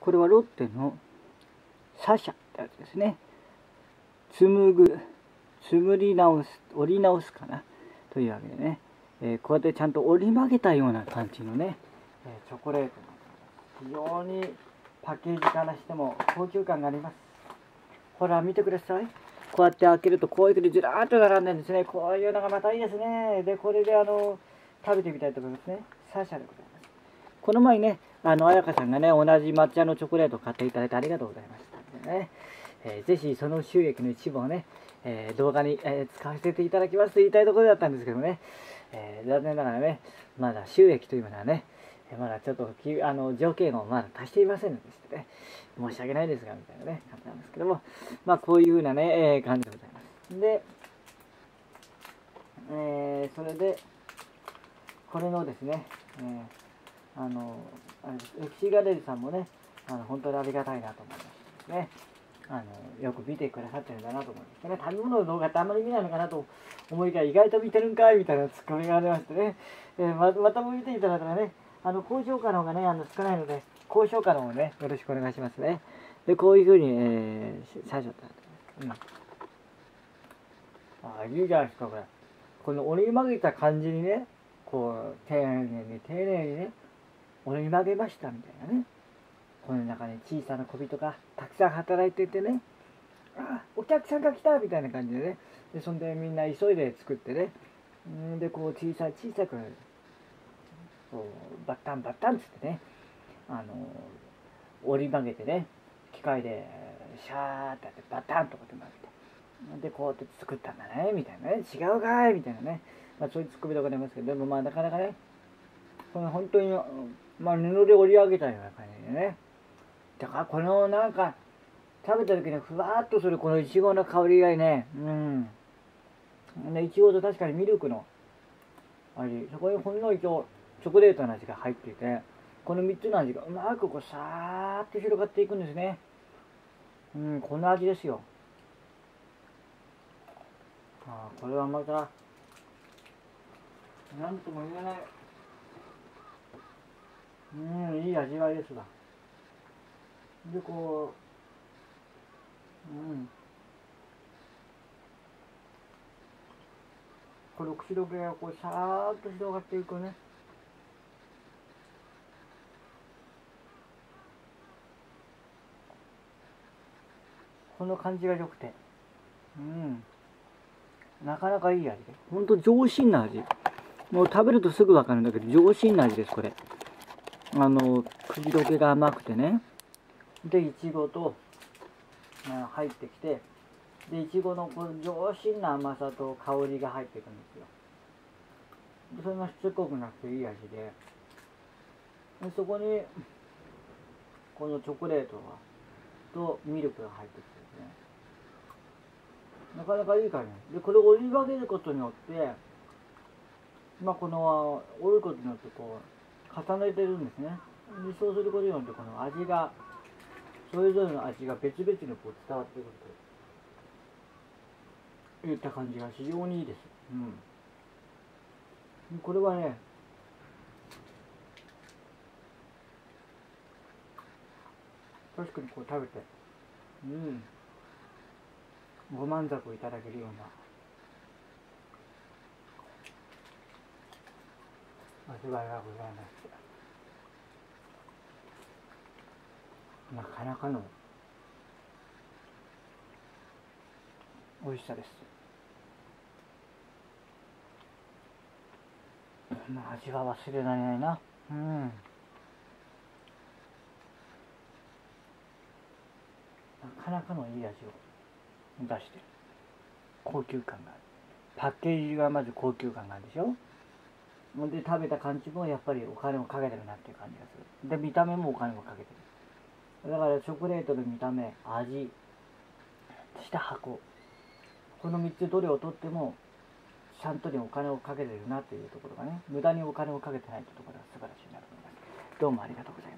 これはロッテのサシャってやつですね。紡り直す、折り直すかなというわけでね、こうやってちゃんと折り曲げたような感じのね、チョコレート非常にパッケージからしても高級感があります。ほら見てください。こうやって開けるとこういうふうにずらーっと並んでるんですね。こういうのがまたいいですね。でこれで食べてみたいと思いますね。サシャでございます。この前ね、彩香さんがね、同じ抹茶のチョコレートを買っていただいてありがとうございましたんでね、ぜひその収益の一部をね、動画に、使わせていただきますと言いたいところだったんですけどね、残念ながらね、まだ収益というのはね、まだちょっと条件をまだ達していませんのでしてね、申し訳ないですが、みたいなね、感じなんですけども、まあこういうふうなね、感じでございます。で、それで、これのですね、エキシガレルさんもね、本当にありがたいなと思いましてね、よく見てくださってるんだなと思いましてね、食べ物の動画ってあんまり見ないのかなと思いきや、意外と見てるんかいみたいなツッコミがありましてね、また見ていただいたらね、高評価の方がね、少ないので、高評価の方をね、よろしくお願いしますね。で、こういうふうに、最初だったんです。いいじゃないですか、これ。この折り曲げた感じにね、こう、丁寧にね、折り曲げましたみたいなね。この中に小さな小人がたくさん働いててね、お客さんが来たみたいな感じでね、でそんでみんな急いで作ってね、でこう小さくこうバッタンつってね、折り曲げてね、機械でシャーってやってバタンとかって曲げて、でこうやって作ったんだねみたいなね、違うかいみたいなね、そういうツッコミとかありますけど、でもなかなかね、この本当に、布で折り上げたような感じでね、だからこのなんか食べた時にふわっとするこのいちごの香りがね、いちごと確かにミルクの味、そこにほんのりとチョコレートの味が入っていて、この3つの味がうまくこうさーっと広がっていくんですね。この味ですよ。これはまたなんとも言えない、いい味わいですわ。でこうこの口どけがこうさーっと広がっていくね。この感じが良くて、なかなかいい味で、ほんと上品な味。もう食べるとすぐ分かるんだけど、上品な味です、これ。口どけが甘くてね。で、いちごと、入ってきて、で、いちごのこの上品な甘さと香りが入っていくんですよ。でそれがしつこくなくていい味で、そこに、このチョコレートとミルクが入ってきてですね、なかなかいい感じで、これを折り曲げることによって、この折ることによってこう重ねてるんですね。でそうすることによってこの味が、それぞれの味が別々にこう伝わってくるといった感じが非常にいいです。これはね、確かにこう食べて、ご満足いただけるような味わいがございます。なかなかの美味しさです。味は忘れられないな。なかなかのいい味を出してる。高級感がある。パッケージがまず高級感があるでしょ。で食べた感じもやっぱりお金をかけてるなっていう感じがする。で見た目もお金をかけてる。だからチョコレートの見た目、味、そして箱、この3つどれをとってもちゃんとにお金をかけてるなというところがね、無駄にお金をかけてないというところが素晴らしいなと思います。どうもありがとうございます。